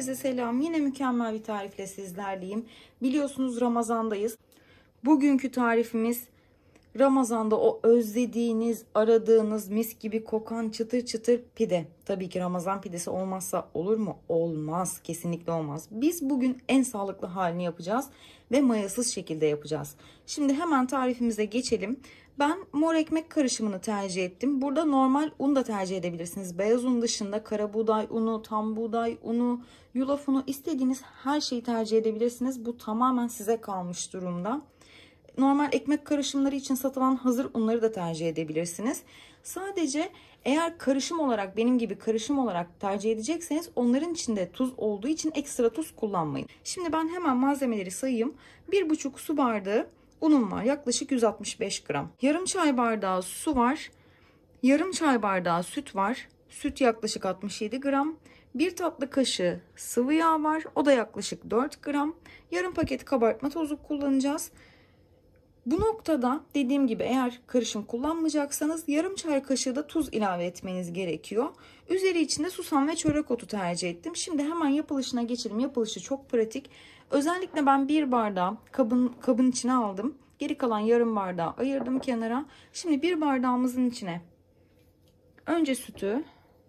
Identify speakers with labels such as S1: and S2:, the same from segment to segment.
S1: Herkese selam. Yine mükemmel bir tarifle sizlerleyim. Biliyorsunuz Ramazan'dayız. Bugünkü tarifimiz Ramazan'da o özlediğiniz, aradığınız mis gibi kokan çıtır çıtır pide. Tabii ki Ramazan pidesi olmazsa olur mu? Olmaz. Kesinlikle olmaz. Biz bugün en sağlıklı halini yapacağız ve mayasız şekilde yapacağız. Şimdi hemen tarifimize geçelim. Ben mor ekmek karışımını tercih ettim. Burada normal un da tercih edebilirsiniz. Beyaz un dışında kara buğday unu, tam buğday unu, yulaf unu, istediğiniz her şeyi tercih edebilirsiniz. Bu tamamen size kalmış durumda. Normal ekmek karışımları için satılan hazır unları da tercih edebilirsiniz. Sadece eğer karışım olarak, benim gibi karışım olarak tercih edecekseniz onların içinde tuz olduğu için ekstra tuz kullanmayın. Şimdi ben hemen malzemeleri sayayım. 1,5 su bardağı unum var, yaklaşık 165 gram. Yarım çay bardağı su var. Yarım çay bardağı süt var. Süt yaklaşık 67 gram. 1 tatlı kaşığı sıvı yağ var. O da yaklaşık 4 gram. Yarım paket kabartma tozu kullanacağız. Bu noktada dediğim gibi eğer karışım kullanmayacaksanız yarım çay kaşığı da tuz ilave etmeniz gerekiyor. Üzeri içinde susam ve çörek otu tercih ettim. Şimdi hemen yapılışına geçelim. Yapılışı çok pratik. Özellikle ben bir bardağı kabın içine aldım. Geri kalan yarım bardağı ayırdım kenara. Şimdi bir bardağımızın içine önce sütü,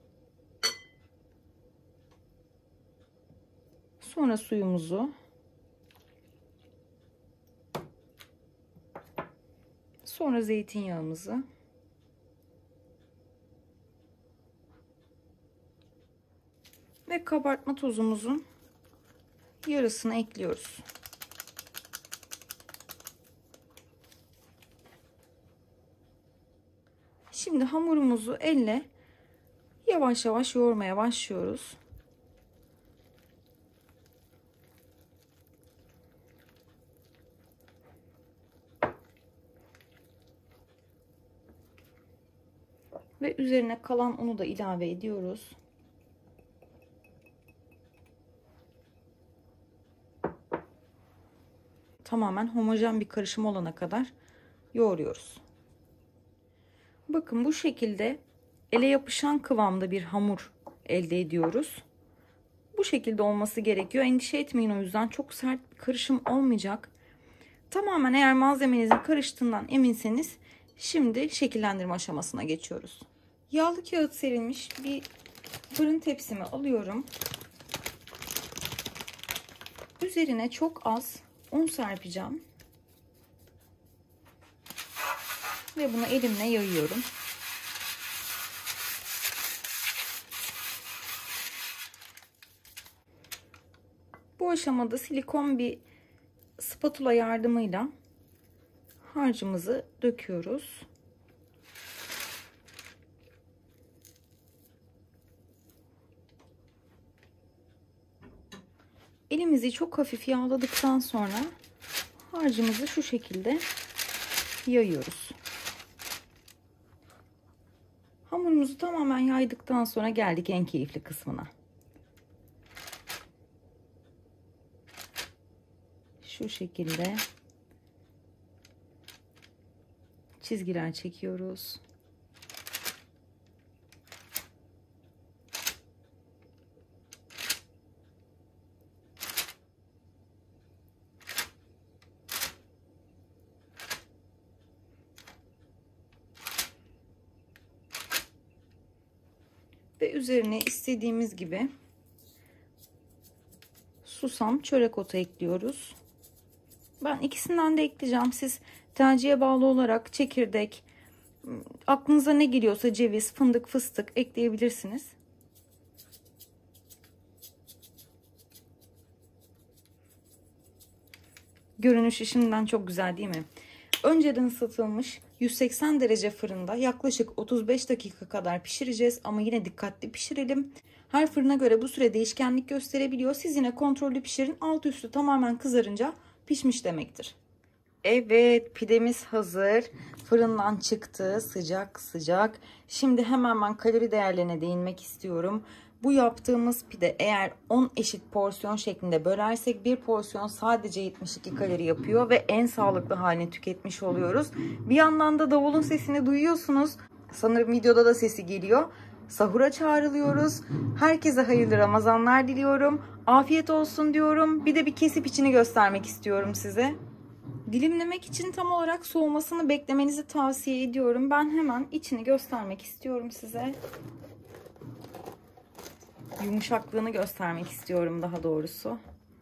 S1: sonra suyumuzu, sonra zeytinyağımızı ve kabartma tozumuzun yarısını ekliyoruz. Şimdi hamurumuzu elle yavaş yavaş yoğurmaya başlıyoruz. Ve üzerine kalan unu da ilave ediyoruz. Tamamen homojen bir karışım olana kadar yoğuruyoruz. Bakın bu şekilde ele yapışan kıvamda bir hamur elde ediyoruz. Bu şekilde olması gerekiyor. Endişe etmeyin, o yüzden çok sert bir karışım olmayacak. Tamamen eğer malzemenizin karıştığından eminseniz şimdi şekillendirme aşamasına geçiyoruz. Yağlı kağıt serilmiş bir fırın tepsimi alıyorum. Üzerine çok az un serpeceğim. Ve bunu elimle yayıyorum. Bu aşamada silikon bir spatula yardımıyla harcımızı döküyoruz. Elimizi çok hafif yağladıktan sonra harcımızı şu şekilde yayıyoruz. Hamurumuzu tamamen yaydıktan sonra geldik en keyifli kısmına. Şu şekilde çizgiler çekiyoruz. Ve üzerine istediğimiz gibi susam, çörek otu ekliyoruz. Ben ikisinden de ekleyeceğim. Siz tercihe bağlı olarak çekirdek, aklınıza ne geliyorsa ceviz, fındık, fıstık ekleyebilirsiniz. Görünüşü şimdiden çok güzel değil mi? Önceden ısıtılmış 180 derece fırında yaklaşık 35 dakika kadar pişireceğiz ama yine dikkatli pişirelim. Her fırına göre bu süre değişkenlik gösterebiliyor. Siz yine kontrollü pişirin. Alt üstü tamamen kızarınca pişmiş demektir. Evet, pidemiz hazır. Fırından çıktı. Sıcak sıcak. Şimdi hemen ben kalori değerlerine değinmek istiyorum. Bu yaptığımız pide eğer 10 eşit porsiyon şeklinde bölersek bir porsiyon sadece 72 kalori yapıyor ve en sağlıklı halini tüketmiş oluyoruz. Bir yandan da davulun sesini duyuyorsunuz. Sanırım videoda da sesi geliyor. Sahura çağrılıyoruz. Herkese hayırlı Ramazanlar diliyorum. Afiyet olsun diyorum. Bir de bir kesip içini göstermek istiyorum size. Dilimlemek için tam olarak soğumasını beklemenizi tavsiye ediyorum. Ben hemen içini göstermek istiyorum size. Yumuşaklığını göstermek istiyorum daha doğrusu.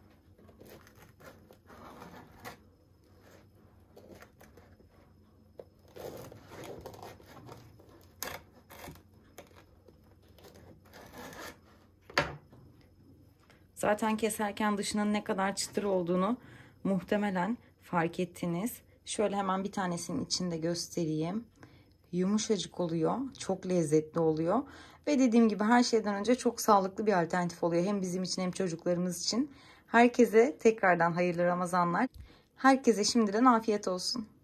S1: Zaten keserken dışının ne kadar çıtır olduğunu muhtemelen fark ettiniz. Şöyle hemen bir tanesinin içinde göstereyim. Yumuşacık oluyor. Çok lezzetli oluyor. Ve dediğim gibi her şeyden önce çok sağlıklı bir alternatif oluyor. Hem bizim için hem çocuklarımız için. Herkese tekrardan hayırlı Ramazanlar. Herkese şimdiden afiyet olsun.